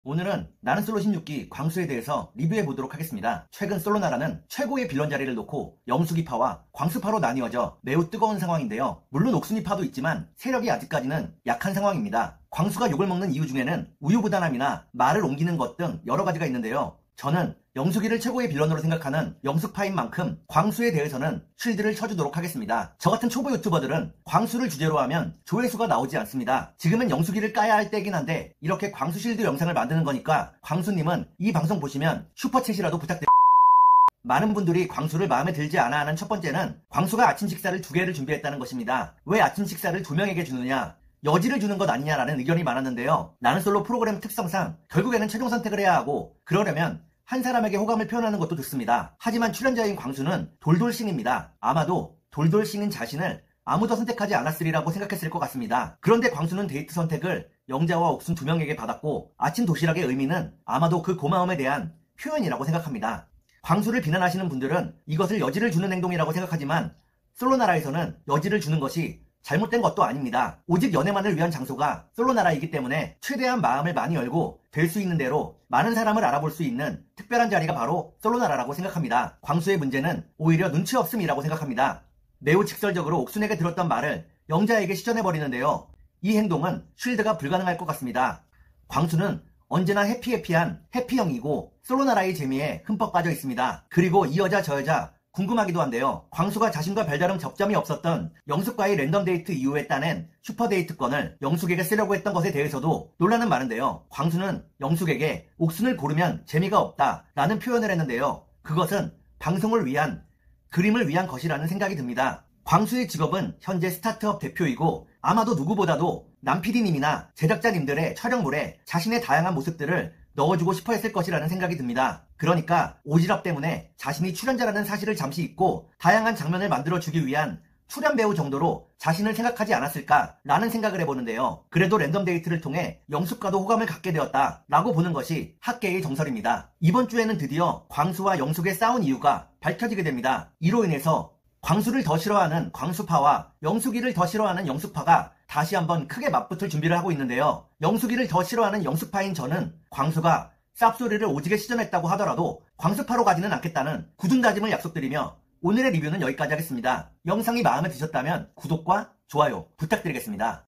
오늘은 나는 솔로 16기 광수에 대해서 리뷰해 보도록 하겠습니다. 최근 솔로나라는 최고의 빌런 자리를 놓고 영숙이파와 광수파로 나뉘어져 매우 뜨거운 상황인데요. 물론 옥순이파도 있지만 세력이 아직까지는 약한 상황입니다. 광수가 욕을 먹는 이유 중에는 우유부단함이나 말을 옮기는 것 등 여러 가지가 있는데요. 저는 영숙이를 최고의 빌런으로 생각하는 영숙파인 만큼 광수에 대해서는 쉴드를 쳐주도록 하겠습니다. 저 같은 초보 유튜버들은 광수를 주제로 하면 조회수가 나오지 않습니다. 지금은 영숙이를 까야 할 때긴 한데 이렇게 광수 쉴드 영상을 만드는 거니까 광수님은 이 방송 보시면 슈퍼챗이라도 부탁드립니다. 많은 분들이 광수를 마음에 들지 않아 하는 첫 번째는 광수가 아침 식사를 2개를 준비했다는 것입니다. 왜 아침 식사를 2명에게 주느냐? 여지를 주는 것 아니냐라는 의견이 많았는데요. 나는 솔로 프로그램 특성상 결국에는 최종 선택을 해야 하고 그러려면 한 사람에게 호감을 표현하는 것도 좋습니다. 하지만 출연자인 광수는 돌돌싱입니다. 아마도 돌돌싱인 자신을 아무도 선택하지 않았으리라고 생각했을 것 같습니다. 그런데 광수는 데이트 선택을 영자와 옥순 2명에게 받았고 아침 도시락의 의미는 아마도 그 고마움에 대한 표현이라고 생각합니다. 광수를 비난하시는 분들은 이것을 여지를 주는 행동이라고 생각하지만 솔로나라에서는 여지를 주는 것이 잘못된 것도 아닙니다. 오직 연애만을 위한 장소가 솔로나라이기 때문에 최대한 마음을 많이 열고 될 수 있는 대로 많은 사람을 알아볼 수 있는 특별한 자리가 바로 솔로나라라고 생각합니다. 광수의 문제는 오히려 눈치 없음이라고 생각합니다. 매우 직설적으로 옥순에게 들었던 말을 영자에게 시전해버리는데요. 이 행동은 쉴드가 불가능할 것 같습니다. 광수는 언제나 해피해피한 해피형이고 솔로나라의 재미에 흠뻑 빠져 있습니다. 그리고 이 여자 저 여자 궁금하기도 한데요. 광수가 자신과 별다른 접점이 없었던 영숙과의 랜덤 데이트 이후에 따낸 슈퍼데이트권을 영숙에게 쓰려고 했던 것에 대해서도 논란은 많은데요. 광수는 영숙에게 옥순을 고르면 재미가 없다 라는 표현을 했는데요. 그것은 방송을 위한, 그림을 위한 것이라는 생각이 듭니다. 광수의 직업은 현재 스타트업 대표이고 아마도 누구보다도 남PD님이나 제작자님들의 촬영물에 자신의 다양한 모습들을 넣어주고 싶어 했을 것이라는 생각이 듭니다. 그러니까 오지랖 때문에 자신이 출연자라는 사실을 잠시 잊고 다양한 장면을 만들어주기 위한 출연 배우 정도로 자신을 생각하지 않았을까라는 생각을 해보는데요. 그래도 랜덤 데이트를 통해 영숙과도 호감을 갖게 되었다라고 보는 것이 학계의 정설입니다. 이번 주에는 드디어 광수와 영숙의 싸운 이유가 밝혀지게 됩니다. 이로 인해서 광수를 더 싫어하는 광수파와 영숙이를 더 싫어하는 영숙파가 다시 한번 크게 맞붙을 준비를 하고 있는데요. 영숙이를 더 싫어하는 영숙파인 저는 광수가 쌉소리를 오지게 시전했다고 하더라도 광수파로 가지는 않겠다는 굳은 다짐을 약속드리며 오늘의 리뷰는 여기까지 하겠습니다. 영상이 마음에 드셨다면 구독과 좋아요 부탁드리겠습니다.